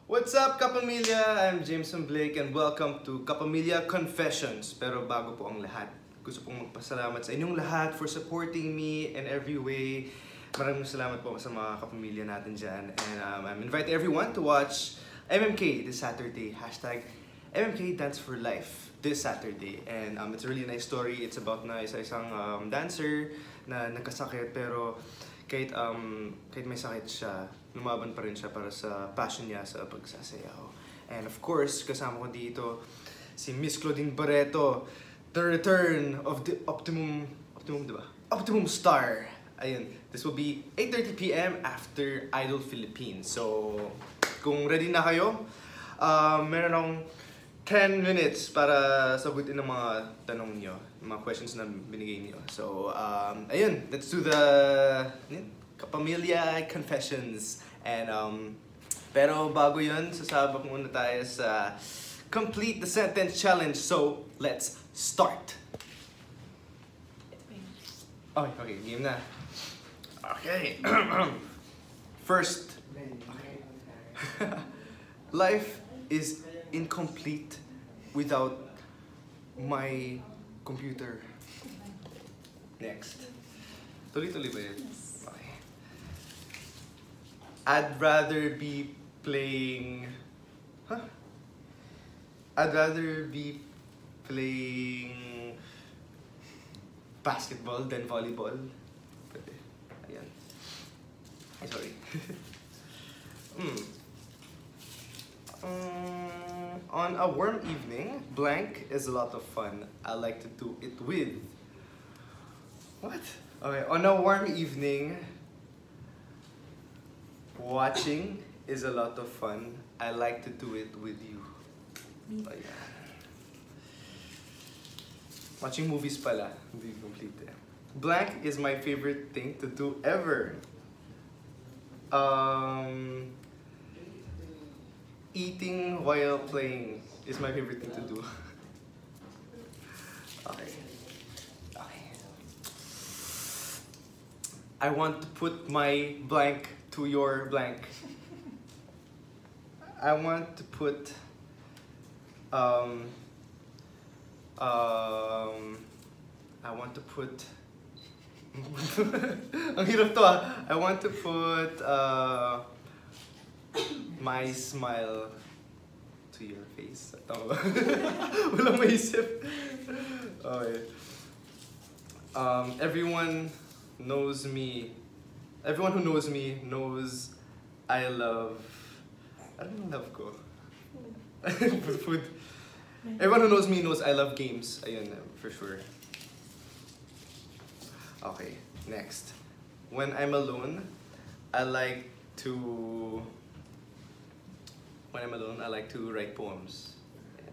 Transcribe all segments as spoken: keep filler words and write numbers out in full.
What's up, Kapamilya? I'm Jameson Blake and welcome to Kapamilya Confessions. Pero bago po ang lahat, gusto pong magpasalamat sa inyong lahat for supporting me in every way. Maraming salamat po sa mga kapamilya natin dyan. And um, I'm inviting everyone to watch M M K this Saturday. Hashtag M M K Dance for Life this Saturday. And um, it's a really nice story. It's about na isa-isang um, dancer na nagkasakit pero kahit, um, kahit may sakit siya, lumaban pa rin siya para sa passion niya sa pagsasayaw. And of course, kasama ko dito si Miss Claudine Barreto, the return of the Optimum, Optimum diba? Optimum Star. Ayun, this will be eight thirty p m after Idol Philippines. So, kung ready na kayo, um, meron akong ten minutes para sagutin ng mga tanong niyo, mga questions na binigay niyo. So, um, ayun, let's do the Kapamilya Confessions. And, um, pero bago yun, sasabak muna tayo sa Complete the Sentence Challenge. So, let's start! Okay, okay, game na. Okay. First, okay. Life is incomplete without my computer. Next. Tuloy-tuloy ba yun? Okay. I'd rather be playing... Huh? I'd rather be playing basketball than volleyball. Ayan. Ay, sorry. mm. Um, on a warm evening, blank is a lot of fun. I like to do it with. What? Okay, on a warm evening, watching is a lot of fun. I like to do it with you. Oh, yeah. Watching movies pala, hindi complete eh. Blank is my favorite thing to do ever. Um, eating while playing is my favorite thing to do. Okay. Okay. I want to put my blank to your blank. I want to put um um I want to put ang hirap to ah. I want to put uh my smile to your face. Tama ba? Walang maisip. Okay. Um, everyone knows me. Everyone who knows me knows I love... I don't love ko. Food. Everyone who knows me knows I love games. Ayun, for sure. Okay, next. When I'm alone, I like to... When I'm alone, I like to write poems. Yeah.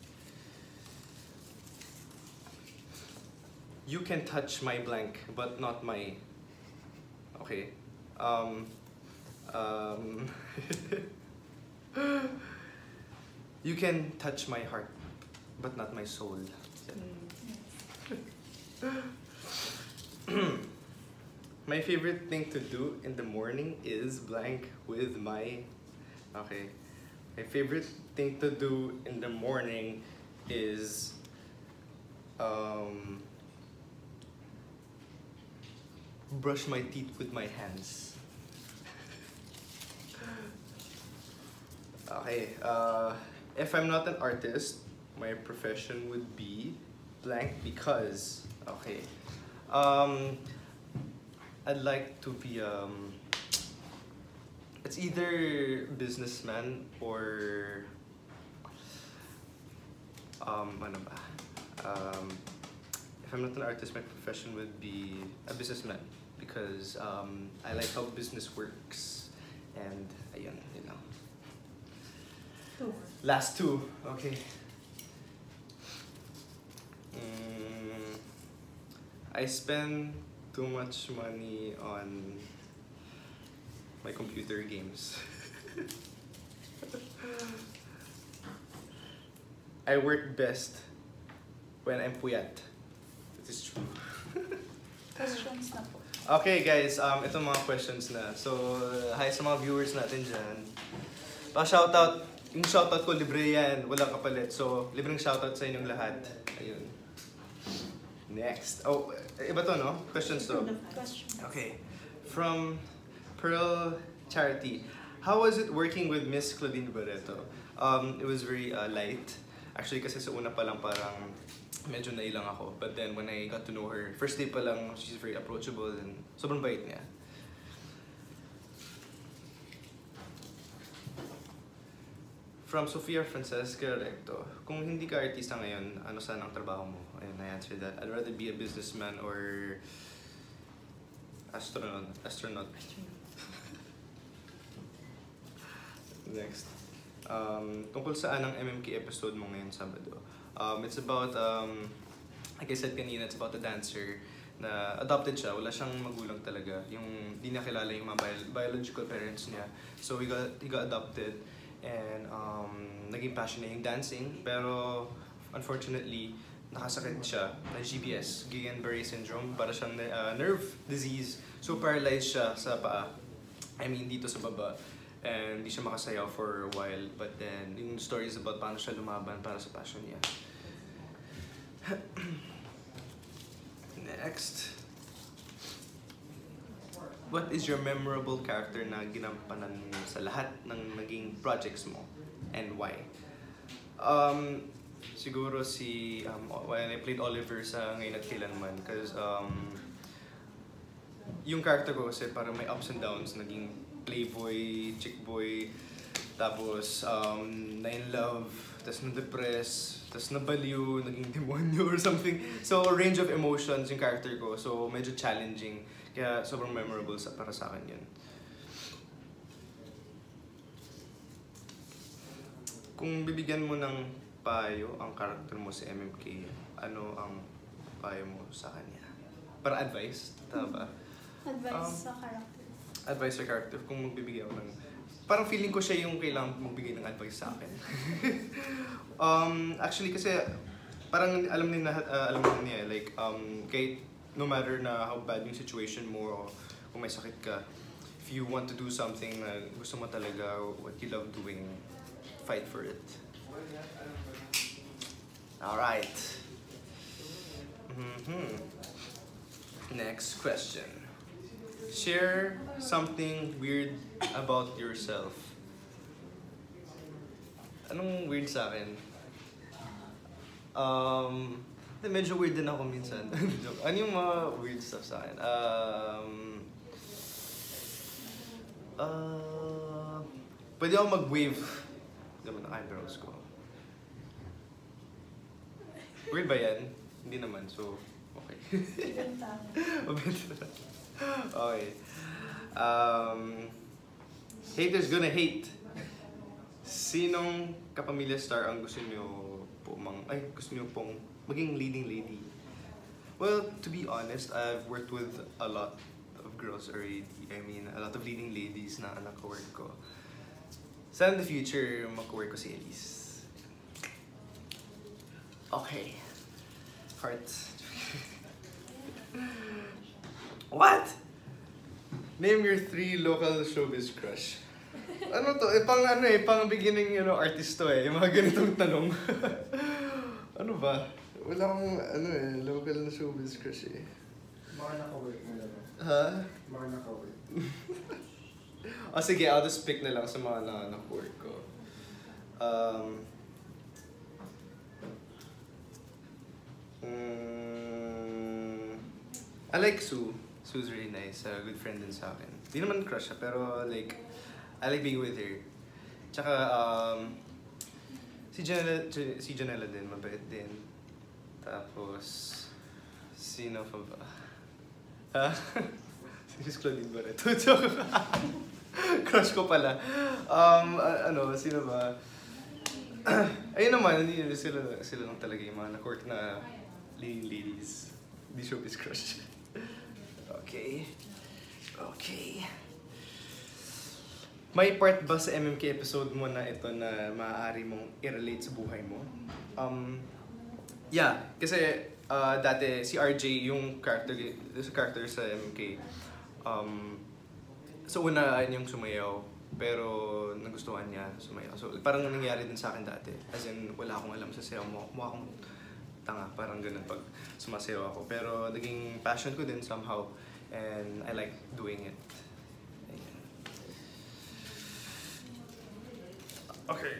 You can touch my blank, but not my... Okay. Um... Um... You can touch my heart, but not my soul. My favorite thing to do in the morning is blank with my... Okay. My favorite thing to do in the morning is um, brush my teeth with my hands. Okay, uh, if I'm not an artist, my profession would be blank because, okay, um, I'd like to be, um, it's either businessman or, um, ano ba? Um, if I'm not an artist, my profession would be a businessman because um, I like how business works and, ayun, you know. Last two, okay. Mm, I spend too much money on my computer games. I work best when I'm puyat. It is true. Questions na po. Okay guys, um, ito mga questions na. So, hi sa mga viewers natin dyan. Pa-shoutout. Yung shoutout ko, libre yan. Walang kapalit. So, libreng shoutout sa inyong lahat. Ayun. Next. Oh, iba to, no? Questions to. Question. Okay. From Pearl Charity. How was it working with Miss Claudine Barreto? Um, it was very uh, light. Actually, kasi sa una pa lang parang medyo nailang ako. But then when I got to know her, first day pa lang, she's very approachable and sobrang bait niya. From Sofia Francesca Recto, kung hindi ka artista ngayon, ano sana ang trabaho mo? Ayun, I answered that. I'd rather be a businessman or astronaut. Astronaut. Next. Um, tungkol saan ang M M K episode mo ngayon Sabado? Um, it's about, um, like I said kanina, it's about a dancer na adopted siya. Wala siyang magulang talaga. Yung di nakilala yung mga bio- biological parents niya. So he got, he got adopted. And um, naging passion niya yung dancing, pero unfortunately, nakasakit siya na G B S, Guillain-Barré syndrome, para siyang uh, nerve disease. So paralyzed siya sa paa, I mean dito sa baba, and hindi siya makasayaw for a while. But then, yung story is about paano siya lumaban para sa passion niya. Next. What is your memorable character na ginampanan mo sa lahat ng naging projects mo? And why? Um, siguro si, um, when I played Oliver sa Ngayon at Kailanman, because um, yung character ko kasi parang may ups and downs, naging playboy, chick boy, tapos um, na-in-love, tapos na-depress, tapos nabaliw, naging demonyo or something. So, range of emotions yung character ko, so medyo challenging. Kaya sobrang memorable sa, para sa akin yun. Kung bibigyan mo ng payo ang character mo sa M M K, ano ang payo mo sa kanya? Para advice? Tama ba? Advice Um, sa character. Advice sa character, kung magbibigay ako ng... Parang feeling ko siya yung kailangan magbigay ng advice sa akin. um, actually kasi, parang alam niya, uh, alam niya, like, um, kahit no matter na how bad yung situation mo o kung may sakit ka, if you want to do something na gusto mo talaga, what you love doing, fight for it. Alright. Mm-hmm. Next question. Share something weird about yourself. Anong weird sa akin? Um... Medyo weird din ako minsan. Ano yung mga weird stuff sa akin? Um, uh, pwede ako mag-wave naman ng eyebrows ko. Weird ba yan? Hindi naman, so okay. Okay. Um, haters gonna hate. Sinong kapamilya star ang gusto niyo po mang... Ay, gusto niyo pong maging leading lady? Well, to be honest, I've worked with a lot of girls already. I mean, a lot of leading ladies na naka-work ko. So in the future, maka-work ko si Elise. Okay. Heart. What? Name your three local showbiz crush. Ano to? Eh, pang ano eh, pang beginning, you know, artist to eh. Yung mga ganitong tanong. Ano ba? Wala akong, ano eh, local na showbiz crush eh. Mga naka-work mo lang. Ha? Mga naka-work. O sige, I'll just pick na lang sa mga na naka-work ko. Um, mm, I like Sue. Sue's really nice. A good friend din sa akin. Di naman crush siya, pero like, I like being with her. Tsaka, um, si Janela, si Janela din, mabait din. Tapos, sino pa ba? Ha? Si Miss Claudine Barreto. Crush ko pala. Um, uh, ano, sino ba? Ayun naman, hindi sila, sila lang talaga yung mga na-court na leading ladies. Hindi showbiz crush. Okay. Okay. May part ba sa M M K episode mo na ito na maaari mong i-relate sa buhay mo? Um, yeah, kasi uh, dati si R J yung character, character sa M M K. Um, so una, ayun yung sumayaw. Pero nagustuhan niya, sumayaw. So parang nangyari din sa akin dati. As in, wala akong alam sa sayaw mo. Mukha akong tanga, parang ganun pag sumasayaw ako. Pero naging passion ko din somehow. And I like doing it. Ayan. Okay.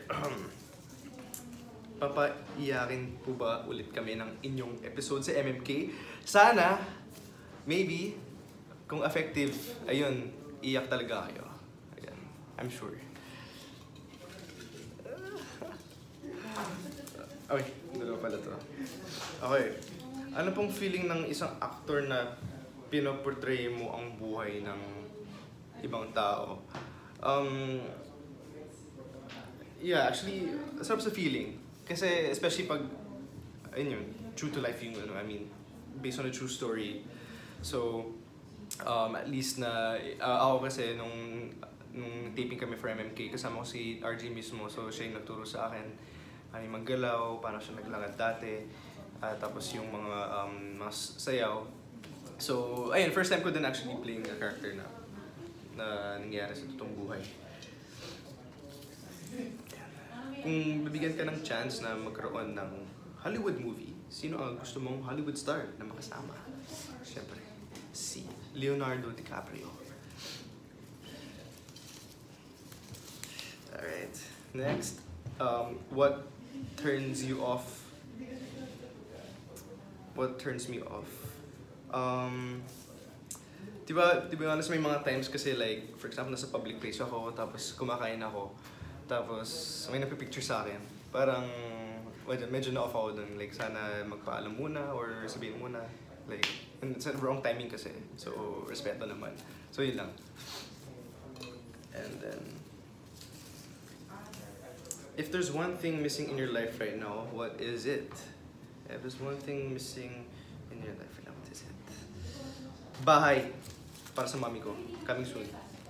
Papaiyakin po ba ulit kami ng inyong episode sa M M K? Sana, maybe, kung effective, ayun, iyak talaga kayo. Ayan, I'm sure. Okay, dalawa pala to. Okay, ano pong feeling ng isang actor na pinoportray mo ang buhay ng ibang tao? Um, yeah, actually, sarap sa feeling. Kasi especially pag, ayun yun, true to life yung, ano, I mean, based on a true story. So, um, at least na, uh, ako kasi nung, nung taping kami for M M K, kasama ko si R J mismo. So, siya yung nagturo sa akin, ano yung maggalaw, paano siya naglakad dati. Uh, tapos yung mga, um, mga sayaw. So, ayun, first time ko din actually playing a character na, na nangyari sa totoong buhay. Kung bibigyan ka ng chance na magkaroon ng Hollywood movie, sino ang gusto mong Hollywood star na makasama? Siyempre, si Leonardo DiCaprio. Alright, next. Um, what turns you off? What turns me off? Um, diba, diba honest, may mga times kasi like, for example, nasa public place ako, tapos kumakain ako. Tapos may nagpipicture sa akin. Parang medyo, medyo na-off ako dun. Like sana magpaalam muna or sabihin muna. Like, it's a wrong timing kasi. So, respeto naman. So, yun lang. And then, if there's one thing missing in your life right now, what is it? If there's one thing missing in your life right now, what is it? Bahay. Para sa mami ko. Coming soon.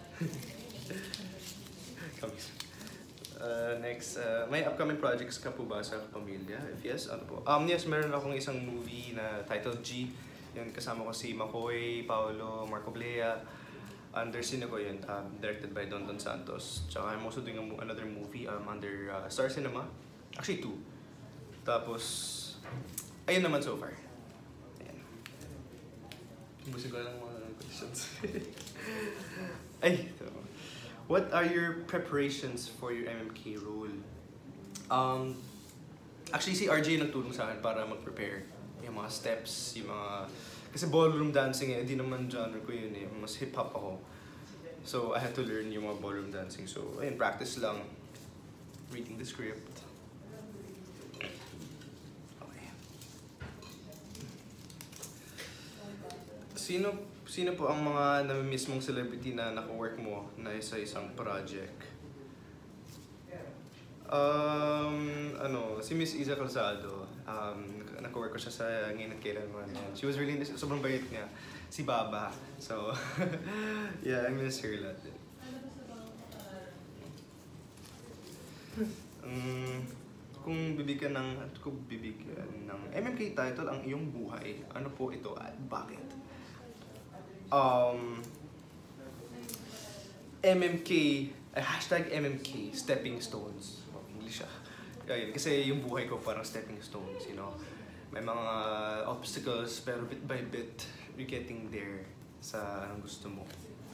Coming soon. Uh, next, uh, may upcoming projects ka po ba sa pamilya? If yes, ano po? Um, yes, meron akong isang movie na titled G. Yun, kasama ko si Makoy, Paolo, Marco Blea. Under sino ko yun, um, directed by Don Don Santos. Tsaka I'm also doing a, another movie um, under uh, Star Cinema. Actually, two. Tapos, ayun naman so far. Ayan. Busin ko lang mga questions. Ay, ito. What are your preparations for your M M K role? Um, actually, si R J nagtulong sa akin para mag-prepare. Yung mga steps, yung mga... Kasi ballroom dancing eh, hindi naman genre ko yun eh. Mas hip-hop ako. So, I had to learn yung mga ballroom dancing. So, ayun, practice lang. Reading the script. Okay. Sino... Sino po ang mga nami-miss mong celebrity na naka-work mo na sa isang project? Um, ano, si Miss Iza Calzado. Um, naka-work ko siya sa Ngayon at Kailanman. She was really, sobrang bait niya. Si Baba. So, yeah, I miss her a lot. Um, kung bibigyan ng, kung bibigyan ng M M K title ang iyong buhay, ano po ito at bakit? Um, M M K, uh, hashtag M M K, stepping stones. Oh, English ah. Ayun, kasi yung buhay ko parang stepping stones, you know. May mga obstacles, pero bit by bit, you're getting there sa anong gusto mo.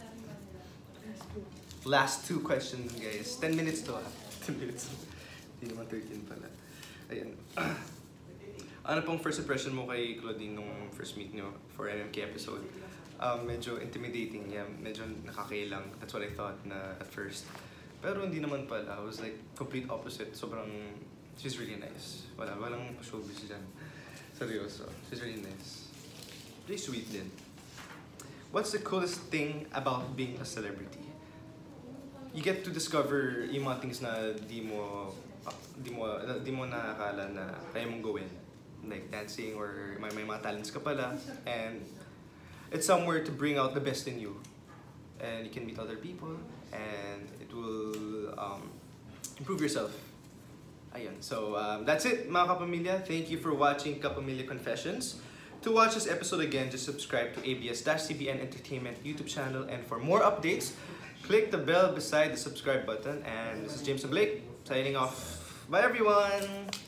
Last two questions, guys. ten minutes to ah. ten minutes. Hindi naman thirteen pala. Ayun. Ano pong first impression mo kay Claudine nung first meet nyo for M M K episode? Um, medyo intimidating niya, yeah. Medyo nakakailang. That's what I thought na at first. Pero hindi naman pala. I was like complete opposite. Sobrang, she's really nice. Wala, walang showbiz dyan. Seryoso. She's really nice. Really sweet din. What's the coolest thing about being a celebrity? You get to discover yung mga things na di mo, uh, di mo, uh, di mo nakakala na kaya mong gawin. Like dancing or may, may mga talents ka pala. And it's somewhere to bring out the best in you. And you can meet other people and it will um, improve yourself. Ayun. So um, that's it mga kapamilya. Thank you for watching Kapamilya Confessions. To watch this episode again, just subscribe to A B S C B N Entertainment YouTube channel. And for more updates, click the bell beside the subscribe button. And this is Jameson Blake signing off. Bye everyone!